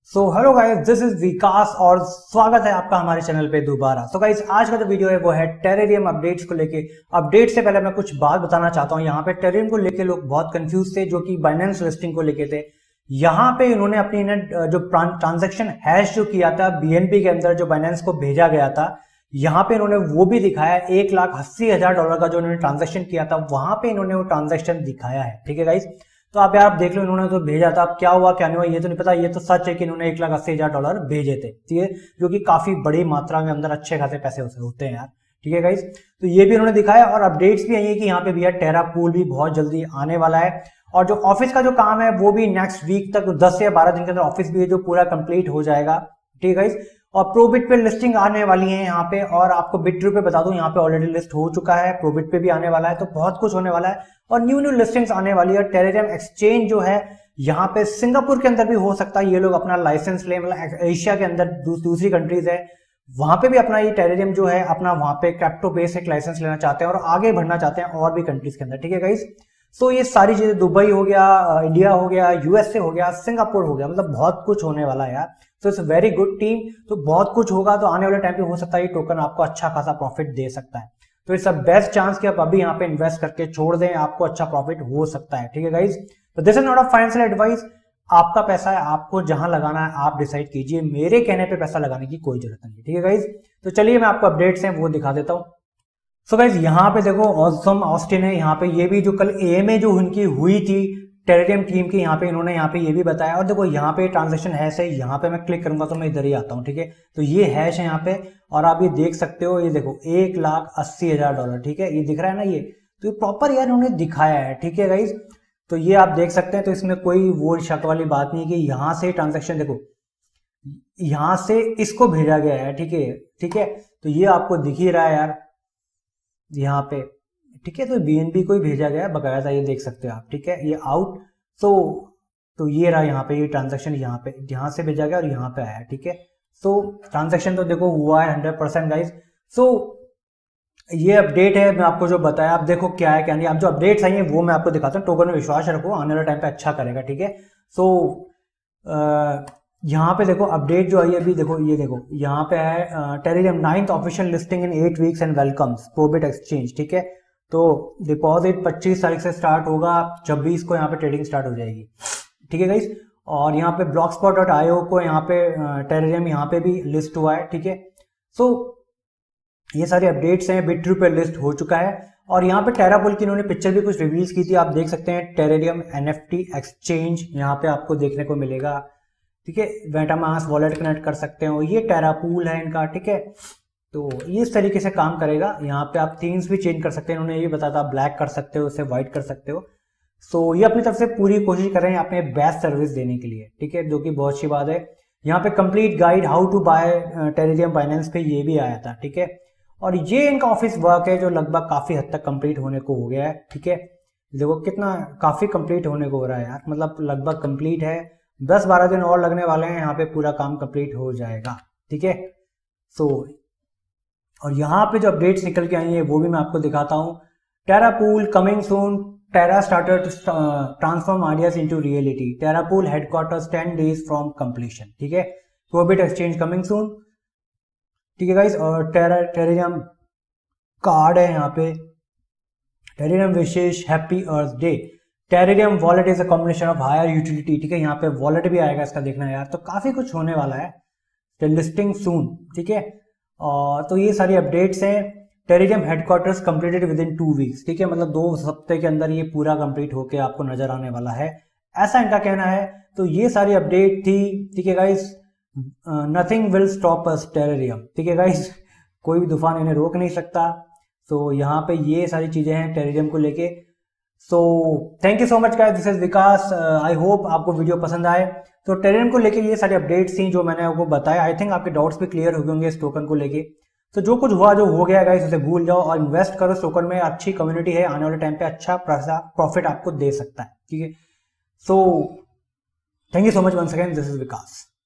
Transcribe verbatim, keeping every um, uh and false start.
So hello guys, this is Vikas और स्वागत है आपका हमारे चैनल पे दोबारा। सो गाइस, आज का जो वीडियो है वो है टेरेरियम अपडेट्स को लेके। अपडेट से पहले मैं कुछ बात बताना चाहता हूं। यहाँ पे टेरेरियम को लेके लोग बहुत कंफ्यूज थे, जो कि बाइनेंस लिस्टिंग को लेके थे। यहाँ पे इन्होंने अपनी जो ट्रांजेक्शन हैश जो किया था बीएनबी के अंदर, जो बाइनेंस को भेजा गया था, यहाँ पे इन्होंने वो भी दिखाया। एक लाख अस्सी हजार डॉलर का जो इन्होंने ट्रांजेक्शन किया था, वहां पे इन्होंने वो ट्रांजेक्शन दिखाया है। ठीक है गाइस, तो आप यार आप देख लो, इन्होंने तो भेजा था। अब क्या हुआ क्या नहीं हुआ ये तो नहीं पता। ये तो सच है कि इन्होंने एक लाख अस्सी हजार डॉलर भेजे थे, ठीक है, जो कि काफी बड़ी मात्रा में अंदर अच्छे खासे पैसे होते हैं यार। ठीक है गाइस, तो ये भी इन्होंने दिखाया और अपडेट्स भी आई है कि यहाँ पे भैया टेरा पूल भी बहुत जल्दी आने वाला है। और जो ऑफिस का जो काम है वो भी नेक्स्ट वीक तक, दस से बारह दिन के अंदर ऑफिस भी है जो पूरा कंप्लीट हो जाएगा। ठीक है गाइस, और प्रोबिट पे लिस्टिंग आने वाली है यहाँ पे। और आपको बिट्रू पे बता दूं, यहाँ पे ऑलरेडी लिस्ट हो चुका है, प्रोबिट पे भी आने वाला है, तो बहुत कुछ होने वाला है और न्यू न्यू लिस्टिंग्स आने वाली है। टेरेरियम एक्सचेंज जो है यहाँ पे सिंगापुर के अंदर भी हो सकता है ये लोग अपना लाइसेंस ले, मतलब एशिया के अंदर दूस, दूसरी कंट्रीज है वहां पे भी अपना ये टेरेरियम जो है अपना वहां पे क्रिप्टो बेस एक लाइसेंस लेना चाहते हैं और आगे बढ़ना चाहते हैं और भी कंट्रीज के अंदर। ठीक है गाइस, सो ये सारी चीजें, दुबई हो गया, इंडिया हो गया, यूएसए हो गया, सिंगापुर हो गया, मतलब बहुत कुछ होने वाला है यार। So it's very good team. तो बहुत कुछ होगा, तो आने वाले टाइम पे हो सकता है ये टोकन आपको अच्छा खासा प्रॉफिट दे सकता है। तो इट्स अ बेस्ट चांस कि आप अभी यहाँ पे इन्वेस्ट करके छोड़ दें, आपको अच्छा प्रॉफिट हो सकता है। ठीक है गाइज, तो this is not a financial advice. आपका पैसा है, आपको जहां लगाना है आप डिसाइड कीजिए, मेरे कहने पे पैसा लगाने की कोई जरूरत नहीं। ठीक है गाइज, तो चलिए मैं आपको अपडेट्स हैं वो दिखा देता हूँ। सो गाइज, यहाँ पे देखो ऑसम ऑस्टिन है यहाँ पे। ये भी जो कल एएमए जो उनकी हुई थी टेरेरियम टीम की, यहाँ पे इन्होंने यहाँ पे ये भी बताया। और देखो यहाँ पे ट्रांजेक्शन हैश है, यहाँ पे मैं क्लिक करूंगा तो मैं इधर ही आता हूँ। ठीक है, तो ये हैश है यहाँ पे और आप ये देख सकते हो, ये देखो एक लाख अस्सी हजार डॉलर। ठीक है, ये दिख रहा है ना, ये तो ये प्रॉपर यार इन्होंने दिखाया है। ठीक है गाइज, तो ये आप देख सकते हैं। तो इसमें कोई वो शक वाली बात नहीं है कि यहाँ से ट्रांजेक्शन देखो, यहाँ से इसको भेजा गया है। ठीक है, ठीक है, तो ये आपको दिख ही रहा है यार यहाँ पे। ठीक है, तो बीएनबी को ही भेजा गया बकाया था, ये देख सकते हो आप। ठीक है, ये आउट। सो तो ये रहा यहाँ पे, ये ट्रांजैक्शन यहाँ पे यहाँ से भेजा गया और यहाँ पे आया। ठीक है, सो ट्रांजैक्शन तो देखो हुआ है हंड्रेड परसेंट गाइज। सो ये अपडेट है, मैं आपको जो बताया। आप देखो क्या है क्या नहीं। अब जो अपडेट्स आई हैं वो मैं आपको दिखाता हूँ। टोकन में विश्वास रखो, आने वाले टाइम पे अच्छा करेगा। ठीक है, सो यहाँ पे देखो अपडेट जो आई है अभी, देखो ये देखो यहाँ पे है Terrarium ninth official listing in eight weeks and welcomes ProBit exchange. ठीक है, तो डिपॉजिट पच्चीस तारीख से स्टार्ट होगा, छब्बीस को यहाँ पे ट्रेडिंग स्टार्ट हो जाएगी। ठीक है गाइस, और यहाँ पे ब्लॉकस्पॉट डॉट आई ओ को यहाँ पे टेरेरियम यहाँ पे भी लिस्ट हुआ है। ठीक है, सो ये सारे अपडेट्स हैं। बिट्रू पे लिस्ट हो चुका है और यहाँ पे टेरापुल की इन्होंने पिक्चर भी कुछ रिवील्स की थी, आप देख सकते हैं। टेरेरियम एनएफटी एक्सचेंज यहाँ पे आपको देखने को मिलेगा। ठीक है, मेटामास्क वॉलेट कनेक्ट कर सकते हो, ये टेरापूल है इनका। ठीक है, तो ये इस तरीके से काम करेगा। यहाँ पे आप थीम्स भी चेंज कर सकते हैं, इन्होंने ये बताया था, ब्लैक कर सकते हो, उसे व्हाइट कर सकते हो। सो ये अपनी तरफ से पूरी कोशिश कर रहे हैं अपने बेस्ट सर्विस देने के लिए। ठीक है, जो कि बहुत अच्छी बात है। यहाँ पे complete guide how to buy Terrarium Binance पे ये भी आया था। ठीक है, और ये इनका ऑफिस वर्क है जो लगभग काफी हद तक कंप्लीट होने को हो गया है। ठीक है, देखो कितना काफी कंप्लीट होने को हो रहा है यार, मतलब लगभग कंप्लीट है। दस बारह दिन और लगने वाले हैं, यहाँ पे पूरा काम कंप्लीट हो जाएगा। ठीक है, सो और यहाँ पे जो अपडेट्स निकल के आई है वो भी मैं आपको दिखाता हूँ। Terrapool coming soon, Terra started to transform ideas into reality, Terrapool headquarters ten days from completion. ठीक है, प्रोबिट एक्सचेंज कमिंग सून। ठीक है गाइस, और टेरा टेरेरियम कार्ड है यहाँ पे, टेरेरियम विशेष happy Earth Day. Terrarium wallet is a combination of higher utility. ठीक है, यहाँ पे वॉलेट भी आएगा इसका, देखना है यार। तो काफी कुछ होने वाला है, लिस्टिंग सून। ठीक है, और तो ये सारी अपडेट्स हैं। Terrarium headquarters completed within two weeks. ठीक है, मतलब दो हफ्ते के अंदर ये पूरा कंप्लीट होके आपको नजर आने वाला है, ऐसा इनका कहना है। तो ये सारी अपडेट थी। ठीक है guys, nothing will stop us Terrarium. ठीक है गाइस, कोई भी तूफान इन्हें रोक नहीं सकता। तो यहाँ पे ये सारी चीजें हैं टेरेरियम को लेके। So thank you so much guys, this is Vikas. I hope आपको वीडियो पसंद आए। तो टेरेरियम को लेके ये सारी अपडेट्स थी जो मैंने आपको बताया। आई थिंक आपके डाउट्स भी क्लियर हो गए होंगे इस टोकन को लेके। तो जो कुछ हुआ जो हो गया गाइस, उसे भूल जाओ और इन्वेस्ट करो इस टोकन में। अच्छी कम्युनिटी है, आने वाले टाइम पे अच्छा प्रॉफिट आपको दे सकता है। ठीक है, so thank you so much once again, this is Vikas.